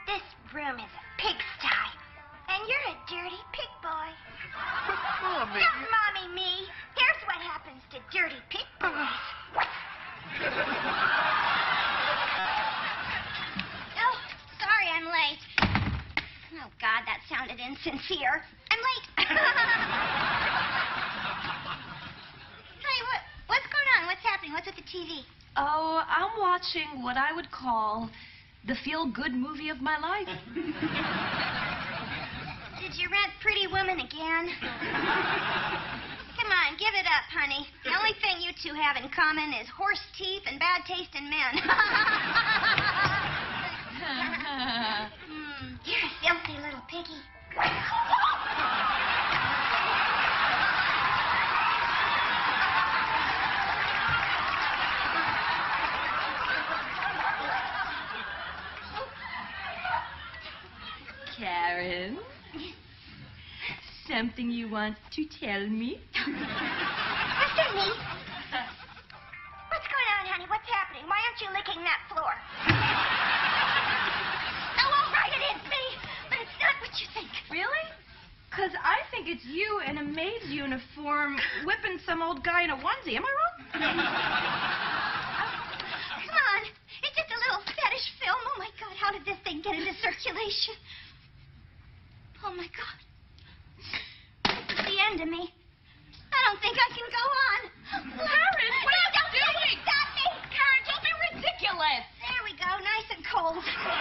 This room is a pigsty, and you're a dirty pig boy. But, Mommy... Don't mommy me. Here's what happens to dirty pig boys. Oh, sorry I'm late. Oh, God, that sounded insincere. I'm late. Hey, what's going on? What's happening? What's with the TV? Oh, I'm watching what I would call the feel-good movie of my life. Did you rent Pretty Woman again? Come on, give it up, honey. The only thing you two have in common is horse teeth and bad taste in men. You're a filthy little piggy. Karen, something you want to tell me? Listen, me. What's going on, honey? What's happening? Why aren't you licking that floor? Oh, all right, it is me. But it's not what you think. Really? Because I think it's you in a maid's uniform whipping some old guy in a onesie. Am I wrong? Come on. It's just a little fetish film. Oh, my God. How did this thing get into circulation? Oh, my God. It's the end of me. I don't think I can go on. Karen, what are you doing? Stop me. Karen, don't be ridiculous. There we go. Nice and cold.